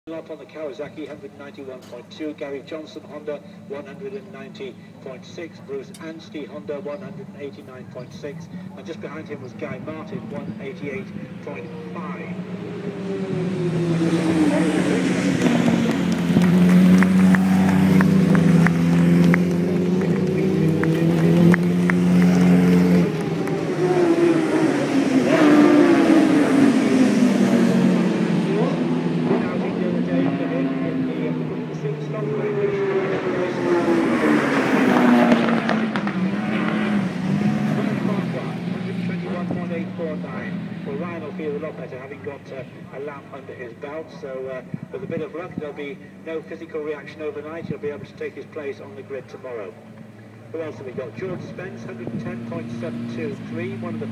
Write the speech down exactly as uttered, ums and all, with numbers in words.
Up on the Kawasaki, one ninety-one point two. Gary Johnson Honda, one ninety point six. Bruce Anstie Honda, one eighty-nine point six. And just behind him was Guy Martin, one eighty-eight point five. Well, Ryan will feel a lot better having got uh, a lap under his belt, so uh, with a bit of luck there'll be no physical reaction overnight. He'll be able to take his place on the grid tomorrow. Who else have we got? George Spence, one ten point seven two three, one of the